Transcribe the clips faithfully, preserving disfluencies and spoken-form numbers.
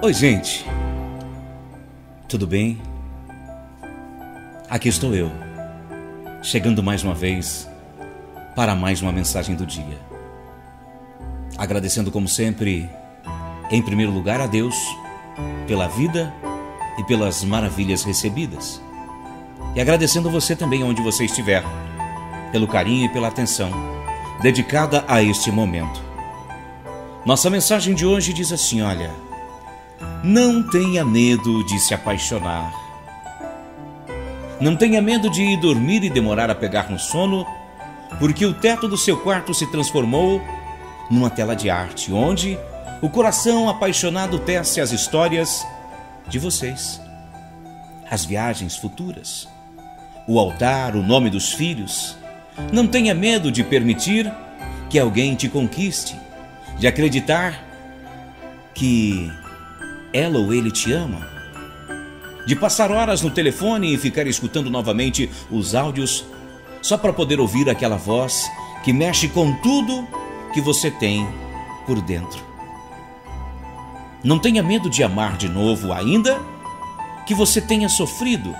Oi, gente. Tudo bem? Aqui estou eu, chegando mais uma vez para mais uma mensagem do dia. Agradecendo, como sempre, em primeiro lugar a Deus pela vida e pelas maravilhas recebidas. E agradecendo você também onde você estiver, pelo carinho e pela atenção dedicada a este momento. Nossa mensagem de hoje diz assim, olha: não tenha medo de se apaixonar. Não tenha medo de ir dormir e demorar a pegar no sono, porque o teto do seu quarto se transformou numa tela de arte, onde o coração apaixonado tece as histórias de vocês, as viagens futuras, o altar, o nome dos filhos. Não tenha medo de permitir que alguém te conquiste, de acreditar que ela ou ele te ama, de passar horas no telefone e ficar escutando novamente os áudios só para poder ouvir aquela voz que mexe com tudo que você tem por dentro. Não tenha medo de amar de novo, ainda que você tenha sofrido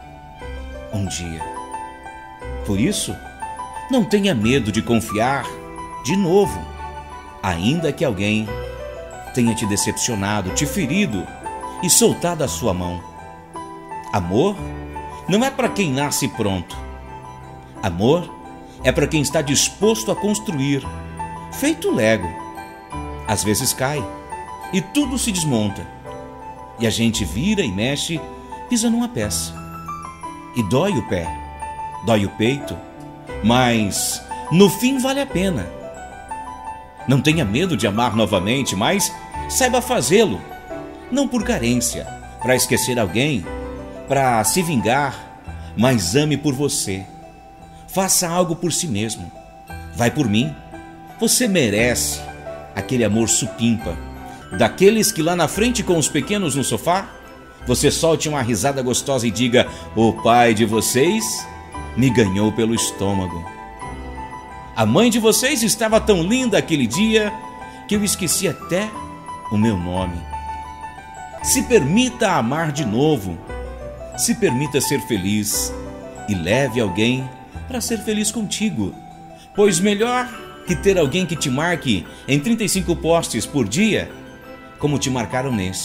um dia. Por isso, não tenha medo de confiar de novo, ainda que alguém tenha te decepcionado, te ferido e soltado a sua mão. Amor não é para quem nasce pronto. Amor é para quem está disposto a construir, feito Lego. Às vezes cai e tudo se desmonta, e a gente vira e mexe, pisa numa peça. E dói o pé, dói o peito, mas no fim vale a pena. Não tenha medo de amar novamente, mas saiba fazê-lo, não por carência, para esquecer alguém, para se vingar, mas ame por você. Faça algo por si mesmo. Vai por mim. Você merece aquele amor supimpa, daqueles que lá na frente com os pequenos no sofá, você solte uma risada gostosa e diga: o pai de vocês me ganhou pelo estômago. A mãe de vocês estava tão linda aquele dia que eu esqueci até o meu nome. Se permita amar de novo. Se permita ser feliz e leve alguém para ser feliz contigo. Pois melhor que ter alguém que te marque em trinta e cinco posts por dia, como te marcaram nesse,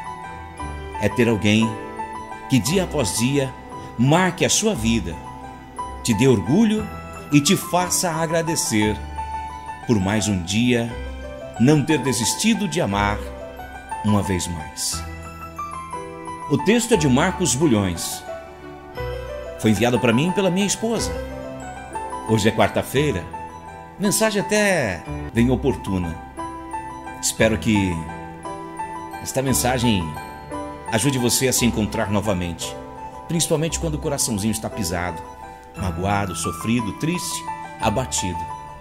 é ter alguém que dia após dia marque a sua vida, te dê orgulho e te faça agradecer por mais um dia não ter desistido de amar uma vez mais. O texto é de Marcos Bulhões. Foi enviado para mim pela minha esposa. Hoje é quarta-feira. Mensagem até bem oportuna. Espero que esta mensagem ajude você a se encontrar novamente, principalmente quando o coraçãozinho está pisado, magoado, sofrido, triste, abatido.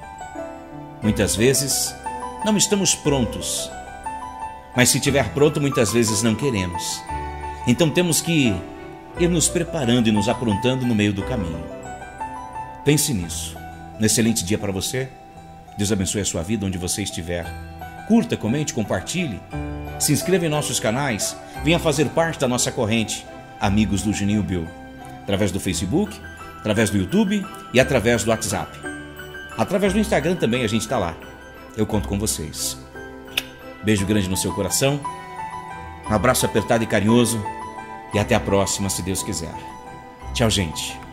Muitas vezes não estamos prontos, mas se estiver pronto, muitas vezes não queremos. Então temos que ir nos preparando e nos aprontando no meio do caminho. Pense nisso. Um excelente dia para você. Deus abençoe a sua vida onde você estiver. Curta, comente, compartilhe. Se inscreva em nossos canais. Venha fazer parte da nossa corrente Amigos do Juninho Bill, através do Facebook, através do YouTube e através do WhatsApp. Através do Instagram também a gente está lá. Eu conto com vocês. Beijo grande no seu coração. Um abraço apertado e carinhoso. E até a próxima, se Deus quiser. Tchau, gente.